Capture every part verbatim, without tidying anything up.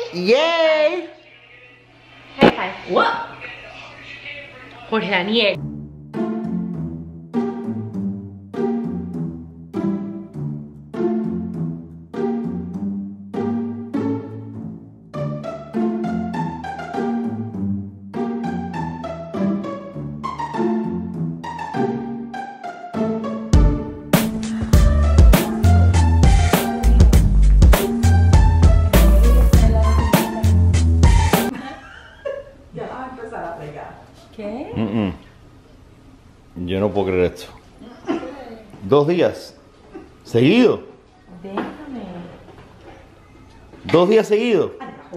Yay! Hey, hi. What? Jorge Daniel. ¿Qué? Mm -mm. Yo no puedo creer esto. Dos días seguidos. Déjame. Dos días seguidos.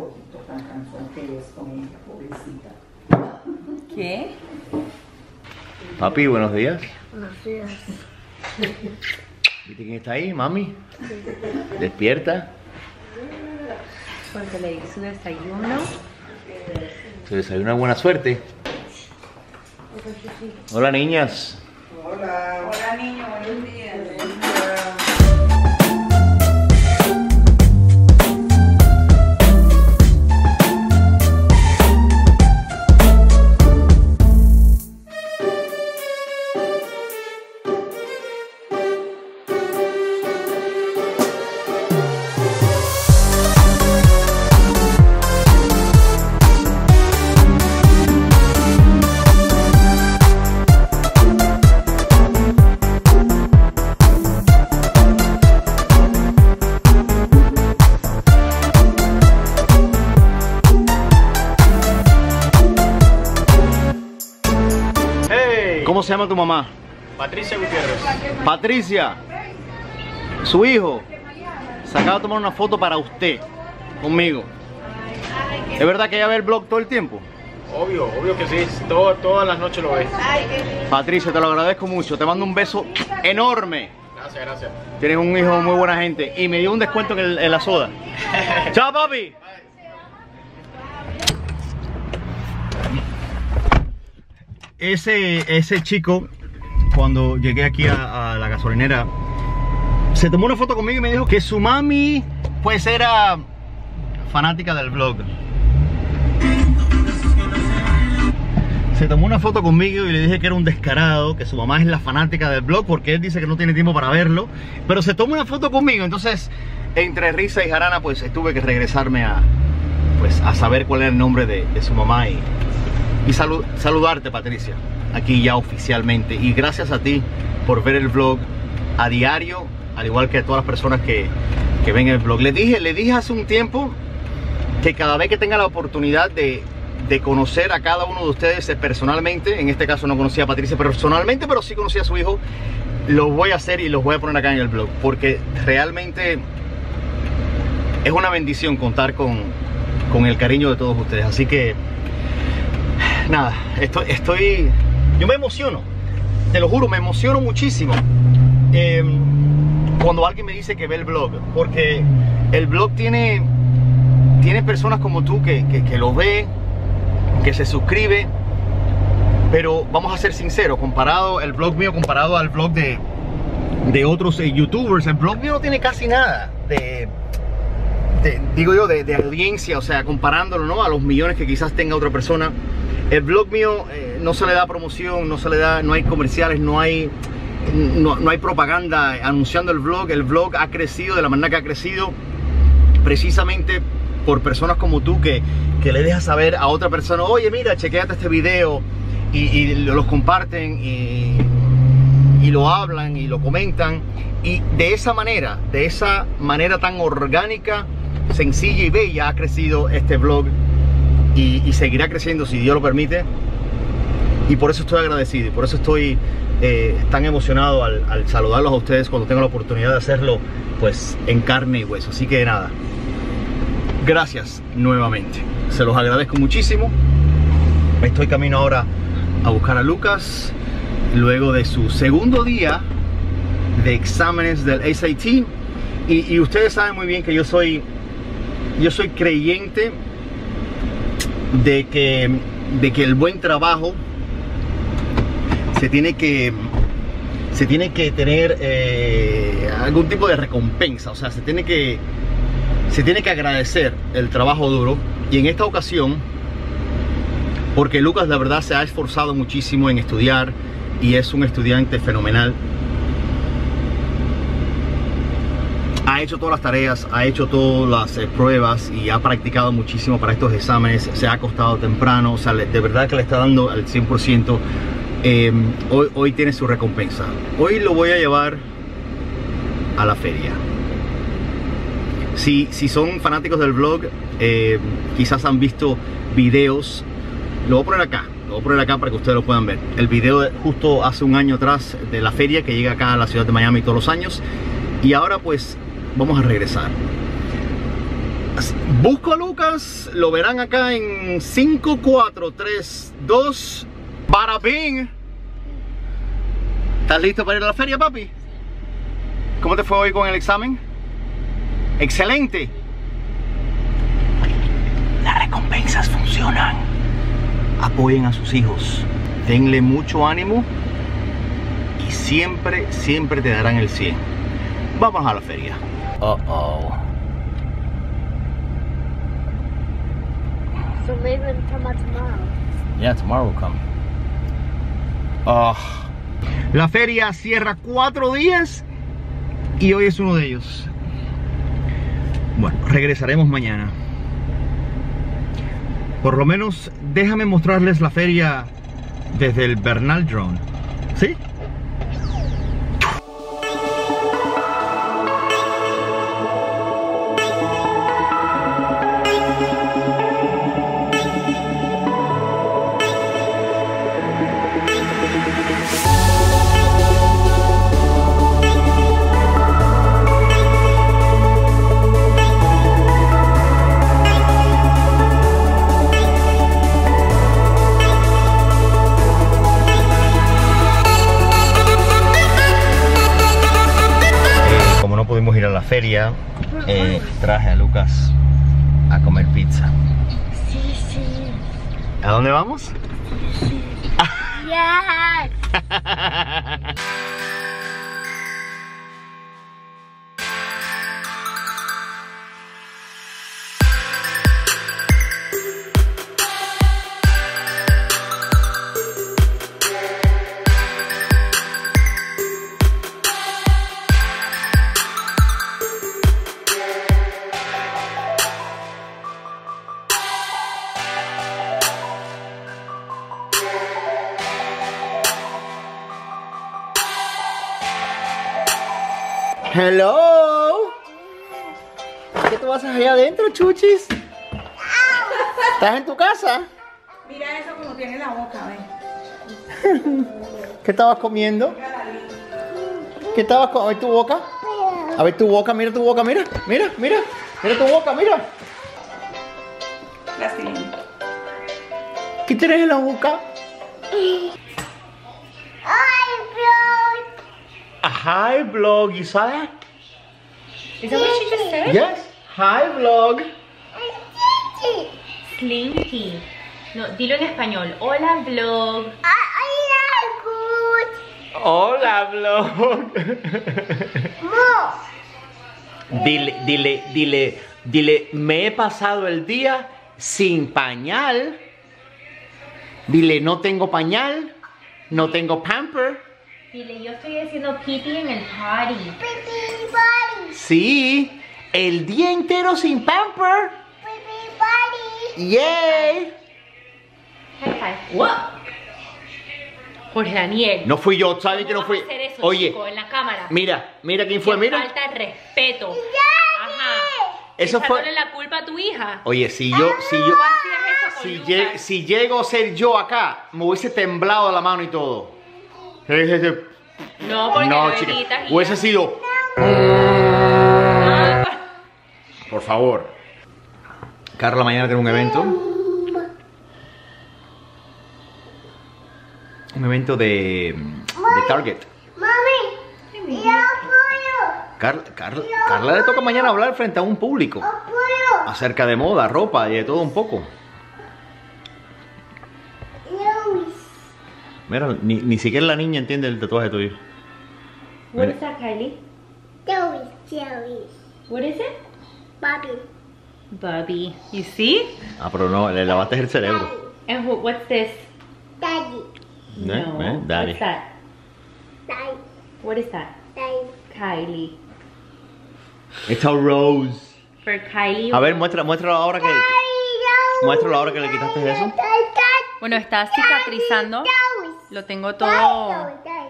¿Qué? Papi, buenos días. Buenos días. ¿Viste quién está ahí, mami? Despierta. Porque le di su desayuno. Se desayuna buena suerte. Hola, niñas. Hola. Hola, niño. Buenos días. ¿Cómo se llama tu mamá? Patricia Gutiérrez. Patricia, su hijo se acaba de tomar una foto para usted, conmigo. ¿Es verdad que ella ve el vlog todo el tiempo? Obvio, obvio que sí. Todo, todas las noches lo ve. Patricia, te lo agradezco mucho. Te mando un beso enorme. Gracias, gracias. Tienes un hijo muy buena gente. Y me dio un descuento en, el, en la soda. ¡Chao, papi! Ese, ese chico, cuando llegué aquí a, a la gasolinera, se tomó una foto conmigo y me dijo que su mami pues era fanática del vlog. Se tomó una foto conmigo y le dije que era un descarado, que su mamá es la fanática del vlog porque él dice que no tiene tiempo para verlo, pero se tomó una foto conmigo. Entonces, entre risa y jarana, pues tuve que regresarme a, pues, a saber cuál era el nombre de, de su mamá y, y salud, saludarte, Patricia, aquí ya oficialmente. Y gracias a ti por ver el vlog a diario, al igual que a todas las personas que, que ven el vlog. Le dije, le dije hace un tiempo que cada vez que tenga la oportunidad de, de conocer a cada uno de ustedes personalmente, en este caso no conocía a Patricia personalmente, pero sí conocía a su hijo, los voy a hacer y los voy a poner acá en el vlog, porque realmente es una bendición contar con, con el cariño de todos ustedes. Así que nada, estoy, estoy yo me emociono, te lo juro, me emociono muchísimo eh, cuando alguien me dice que ve el vlog, porque el vlog tiene tiene personas como tú que, que, que lo ve, que se suscribe, pero vamos a ser sinceros, comparado el vlog mío comparado al vlog de, de otros eh, youtubers, el vlog mío no tiene casi nada de, de digo yo, de, de audiencia, o sea, comparándolo, ¿no?, a los millones que quizás tenga otra persona. El vlog mío eh, no se le da promoción, no se le da, no hay comerciales, no hay, no, no hay propaganda anunciando el vlog. El vlog ha crecido de la manera que ha crecido precisamente por personas como tú que, que le dejas saber a otra persona, oye, mira, chequéate este video, y, y los comparten y, y lo hablan y lo comentan, y de esa manera, de esa manera tan orgánica, sencilla y bella ha crecido este vlog. Y, y seguirá creciendo si Dios lo permite, y por eso estoy agradecido y por eso estoy eh, tan emocionado al, al saludarlos a ustedes cuando tengo la oportunidad de hacerlo, pues en carne y hueso. Así que nada, gracias nuevamente, se los agradezco muchísimo. Estoy camino ahora a buscar a Lucas luego de su segundo día de exámenes del S A T, y, y ustedes saben muy bien que yo soy yo soy creyente de que, de que el buen trabajo se tiene que se tiene que tener eh, algún tipo de recompensa, o sea, se tiene que se tiene que agradecer el trabajo duro. Y en esta ocasión, porque Lucas la verdad se ha esforzado muchísimo en estudiar y es un estudiante fenomenal. Ha hecho todas las tareas, ha hecho todas las eh, pruebas y ha practicado muchísimo para estos exámenes. Se ha acostado temprano, o sea, de verdad que le está dando al cien por ciento. Eh, hoy, hoy tiene su recompensa. Hoy lo voy a llevar a la feria. Si, si son fanáticos del vlog, eh, quizás han visto videos. Lo voy a poner acá, lo voy a poner acá para que ustedes lo puedan ver. El video de justo hace un año atrás de la feria que llega acá a la ciudad de Miami todos los años. Y ahora pues vamos a regresar. Busco a Lucas, lo verán acá en cinco, cuatro, tres, dos. ¡Bada bing! ¿Estás listo para ir a la feria, papi? ¿Cómo te fue hoy con el examen? ¡Excelente! Las recompensas funcionan. Apoyen a sus hijos. Denle mucho ánimo. Y siempre, siempre te darán el cien. Vamos a la feria. Uh oh. So maybe it'll come out tomorrow. Yeah, tomorrow will come. Oh. La feria cierra cuatro días y hoy es uno de ellos. Bueno, regresaremos mañana. Por lo menos déjame mostrarles la feria desde el Bernal Drone. ¿Sí? Ir a la feria, eh, traje a Lucas a comer pizza. Sí, sí. ¿A dónde vamos? Yes. Hello. ¿Qué tú haces allá adentro, chuchis? ¿Estás en tu casa? Mira eso como tiene la boca, ven. ¿Qué estabas comiendo? ¿Qué estabas comiendo? A ver tu boca. A ver tu boca, mira tu boca, mira, mira, mira. Mira tu boca, mira. Plastilina. ¿Qué tienes en la boca? Hi vlog, you saw that? Is that what she just said? Yes. Hi vlog. Slinky. No, dilo en español. Hola vlog. Hola vlog. Dile, dile, dile, dile, me he pasado el día sin pañal. Dile, no tengo pañal, no tengo pamper. Dile, yo estoy haciendo pipí en el party. Sí, el día entero sin pamper. Yay. High five. What? Jorge Daniel. No fui yo, ¿sabes que no fui? ¿Cómo vas a hacer eso, Oye, chico, en la cámara? mira, mira quién fue, Qué mira. falta de respeto. Ajá. Eso fue. Echándole la culpa a tu hija. Oye, si yo, si yo, ¿Tú hacías eso con si, Lucas? lle- si llego a ser yo acá, me hubiese temblado la mano y todo. No, porque No, lo chica, editas y hubiese ya. sido. Ah, Por favor. Carla mañana tiene un evento. Un evento de, de Target. Carla, Carla, Carla le toca mañana hablar frente a un público acerca de moda, ropa y de todo un poco. Mira, ni, ni siquiera la niña entiende el tatuaje tuyo. What is that, Kylie? What is it? Bobby. Bobby. You see? Ah, pero no, le lavaste el cerebro. And wh- what's this? Daddy. No. eh, daddy. What's that? Daddy. What is that? Daddy. Kylie. Esta Rose. For Kylie. A ver, muestra, muéstralo ahora que... Muéstralo ahora que le quitaste eso. Bueno, está cicatrizando. Lo tengo todo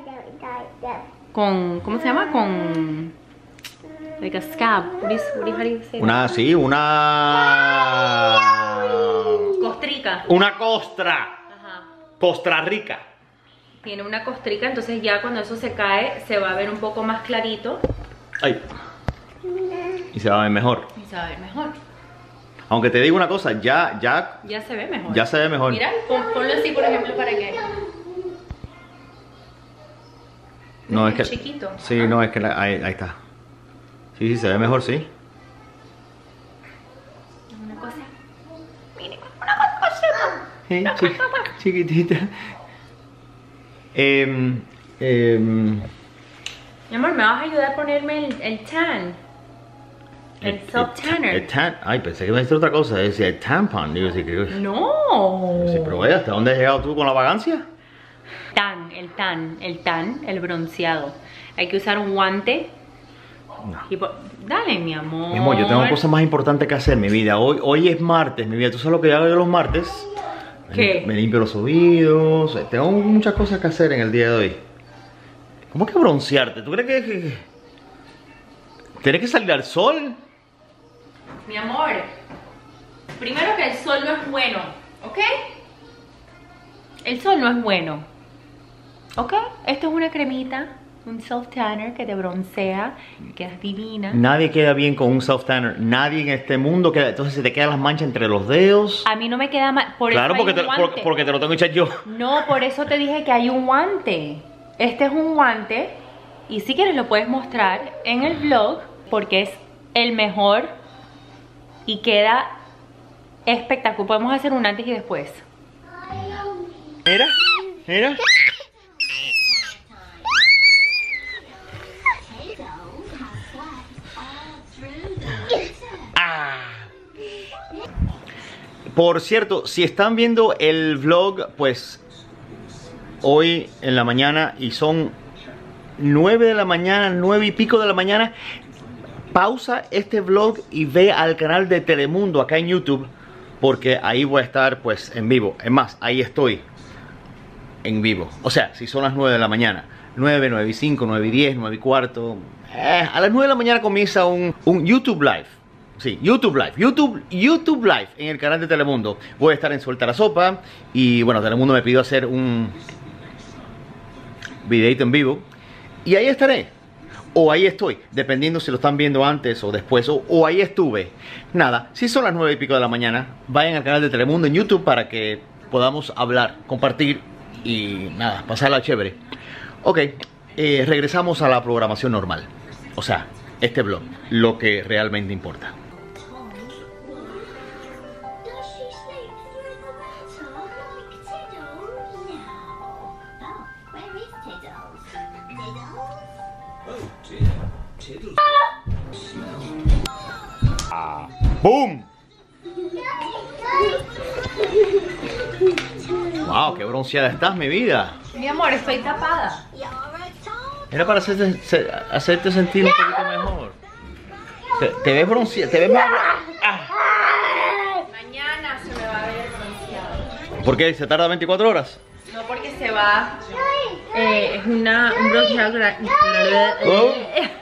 con, ¿cómo se llama? Con like a scab. What is, what is, how do you say that? Una, sí, una... Costrica. Una costra. Ajá. Costa Rica. Tiene una costrica, entonces ya cuando eso se cae se va a ver un poco más clarito Ay. Y se va a ver mejor. y se va a ver mejor. Aunque te digo una cosa, ya, ya, Ya se ve mejor. ya se ve mejor. Mira, pon- ponlo así por ejemplo para que... No, es es que... chiquito. Sí, no, es que la- ahí, ahí está. Sí, sí, se ve mejor, sí. Una cosa. Sí, chi- chiquitita. Em, em, Mi amor, ¿me vas a ayudar a ponerme el, el tan? El self tanner. El tan... Ay, pensé que me decía otra cosa. Decía el tampon. Digo, sí, que... No. Sí, pero vaya, ¿hasta dónde has llegado tú con la vagancia? Tan, el tan, el tan, el bronceado. Hay que usar un guante. No. y po- Dale, mi amor. Mi amor, yo tengo cosas más importantes que hacer, mi vida. Hoy, hoy es martes, mi vida. ¿Tú sabes lo que hago yo los martes? ¿Qué? Me, me limpio los oídos. Tengo muchas cosas que hacer en el día de hoy. ¿Cómo que broncearte? ¿Tú crees que... que... ¿Tienes que salir al sol? Mi amor, primero que el sol no es bueno, ¿ok? El sol no es bueno, ¿ok? Esto es una cremita, un self tanner que te broncea, quedas divina. Nadie queda bien con un self tanner. Nadie en este mundo queda. Entonces se te quedan las manchas entre los dedos. A mí no me queda mal, por Claro, eso hay porque un te, guante. por- porque te lo tengo que echar yo. No, por eso te dije que hay un guante. Este es un guante y si quieres lo puedes mostrar en el vlog porque es el mejor y queda espectacular. Podemos hacer un antes y después. Mira, mira. Ah. Por cierto, si están viendo el vlog, pues hoy en la mañana y son nueve de la mañana, nueve y pico de la mañana, pausa este vlog y ve al canal de Telemundo acá en YouTube, porque ahí voy a estar pues en vivo. Es más, ahí estoy en vivo. O sea, si son las nueve de la mañana, nueve, nueve y cinco, nueve y diez, nueve y cuarto, eh, a las nueve de la mañana comienza un, un YouTube Live. Sí, YouTube Live, YouTube, YouTube Live en el canal de Telemundo. Voy a estar en Suelta la Sopa y bueno, Telemundo me pidió hacer un videito en vivo y ahí estaré. O ahí estoy, dependiendo si lo están viendo antes o después, o, o ahí estuve. Nada, si son las nueve y pico de la mañana, vayan al canal de Telemundo en YouTube para que podamos hablar, compartir y nada, pasarla chévere. Ok, eh, regresamos a la programación normal. O sea, este vlog, lo que realmente importa. Does she sleep through the winter like Tiddles? No. Oh, where is Tiddles? Tiddles? ¡Boom! ¡Wow! ¡Qué bronceada estás, mi vida! Mi amor, estoy tapada. Era para hacerte, se- hacerte sentir un poquito mejor. Te, te ves bronceada, te ves más... Ah. Mañana se me va a ver bronceado. ¿Por qué? ¿Se tarda veinticuatro horas? No porque se va. Eh, es una, un bronceado. gra- Oh.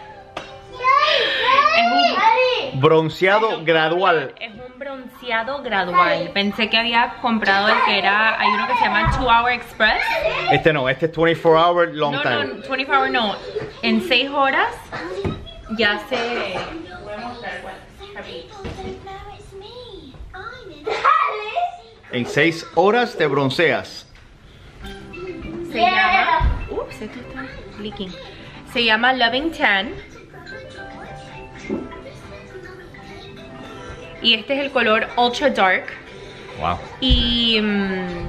Es un, Bronceado gradual. es un bronceado gradual. Pensé que había comprado el que era. Hay uno que se llama two hour express. Este no, este es veinticuatro hour long No, time. no, veinticuatro hour no. En seis horas ya se. Voy a mostrar cuál. Rapidito. No, it's me. I'm in. En seis horas te bronceas. Se llama. Ups, esto está leaking. Se llama Loving Tan. Y este es el color Ultra Dark. Wow. Y mm,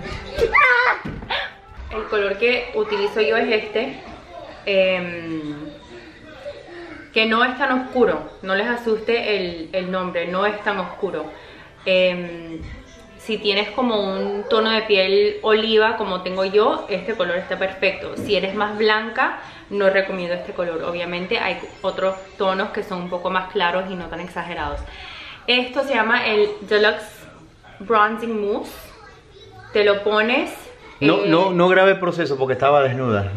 el color que utilizo yo es este. Em, que no es tan oscuro, no les asuste el, el nombre, no es tan oscuro. Eh, si tienes como un tono de piel oliva como tengo yo, este color está perfecto. Si eres más blanca, no recomiendo este color. Obviamente hay otros tonos que son un poco más claros y no tan exagerados. Esto se llama el Deluxe Bronzing Mousse. Te lo pones... No, eh, no, no grabé el proceso porque estaba desnuda.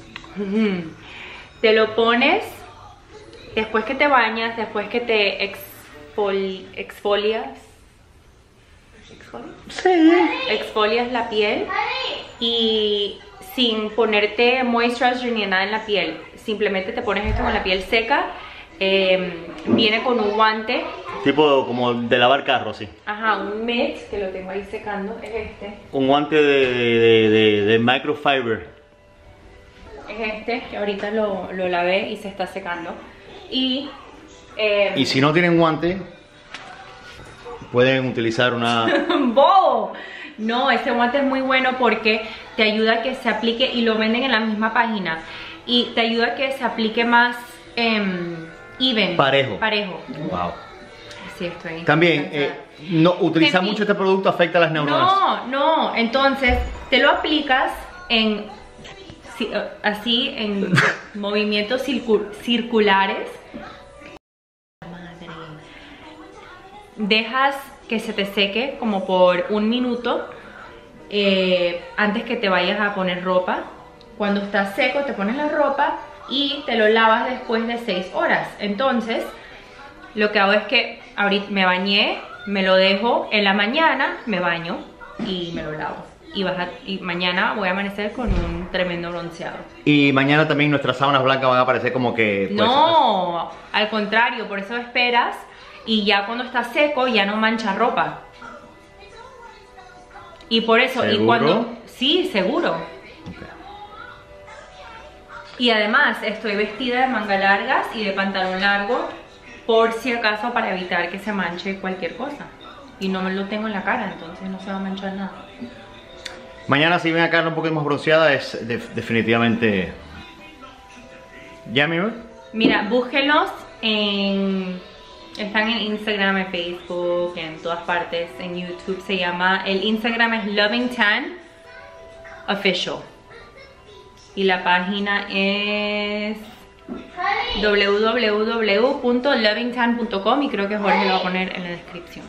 Te lo pones después que te bañas, después que te exfoli exfolias. ¿Exfolias? Sí. Exfolias la piel y sin ponerte moisturizer ni nada en la piel. Simplemente te pones esto con la piel seca. Eh, viene con un guante. Tipo como de lavar carro, sí. Ajá, un mitt que lo tengo ahí secando. Es este. Un guante de, de, de, de microfiber. Es este, que ahorita lo, lo lavé y se está secando. Y... Eh, Y si no tienen guante, pueden utilizar una... ¡Bobo! No, este guante es muy bueno porque te ayuda a que se aplique, y lo venden en la misma página, y te ayuda a que se aplique más eh, even. Parejo. Parejo. Wow. Sí, estoy También, cansada. eh, no, utilizar En fin. mucho este producto afecta a las neuronas. No, no, entonces te lo aplicas en si- eh, así en movimientos circu- circulares. Madre. Dejas que se te seque como por un minuto eh, antes que te vayas a poner ropa. Cuando está seco te pones la ropa y te lo lavas después de seis horas. Entonces lo que hago es que ahorita me bañé, me lo dejo en la mañana, me baño y me lo lavo. Y, vas a- y mañana voy a amanecer con un tremendo bronceado. Y mañana también nuestras sábanas blancas van a aparecer como que... pues, No, al contrario, por eso esperas y ya cuando está seco ya no mancha ropa. Y por eso, y ¿Seguro? cuando... Sí, seguro. Y además estoy vestida de manga largas y de pantalón largo por si acaso, para evitar que se manche cualquier cosa. Y no me lo tengo en la cara, entonces no se va a manchar nada. Mañana si ven a Carla un poquito más bronceada es de- definitivamente... ¿Ya, mi amor? Mira, búsquenlos en... Están en Instagram, en Facebook, en todas partes, en YouTube. Se llama... El Instagram es Loving Tan Official. Y la página es... w w w punto loving tan punto com, y creo que Jorge lo va a poner en la descripción.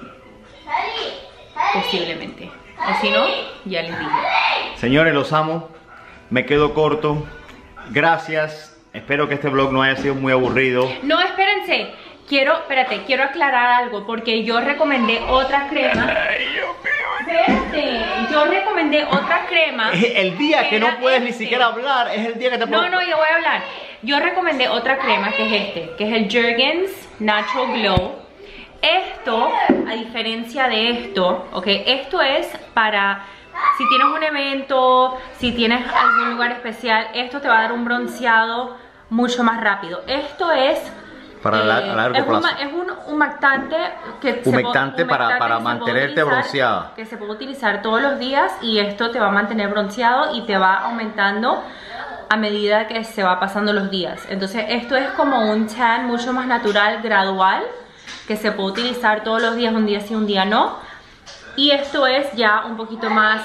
Posiblemente. O si no, ya les digo. Señores, los amo. Me quedo corto. Gracias. Espero que este vlog no haya sido muy aburrido. No, espérense. Quiero, espérate, quiero aclarar algo, porque yo recomendé otra crema. Espérate, yo recomendé otra crema. El día que no Era puedes ni este. siquiera hablar es el día que te No, no, yo voy a hablar. Yo recomendé otra crema, que es este, que es el Jergens Natural Glow. Esto, a diferencia de esto, ok, esto es para si tienes un evento, si tienes algún lugar especial, esto te va a dar un bronceado mucho más rápido. Esto es Para la- a largo es un plazo. ma- es un humectante que se Humectante po- para- humectante para que se puede mantenerte utilizar- bronceada. que se puede utilizar todos los días, y esto te va a mantener bronceado y te va aumentando a medida que se va pasando los días. Entonces esto es como un tan mucho más natural, gradual, que se puede utilizar todos los días, un día sí, un día no. Y esto es ya un poquito más...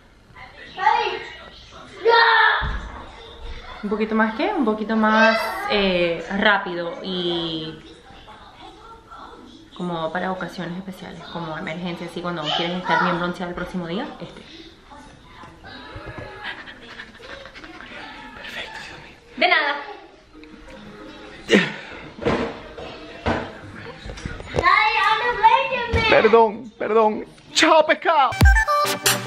¿Un poquito más qué? Un poquito más eh, rápido y como para ocasiones especiales, como emergencia, así cuando quieres estar bien bronceado el próximo día, este. Perfecto, Dios mío. De nada. Daddy, I'm a Benjamin. Perdón, perdón. Chao, pescado.